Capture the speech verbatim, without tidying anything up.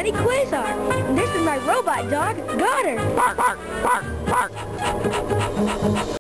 Daddy Quasar. And this is my robot dog, Goddard. Bark, bark, bark, bark.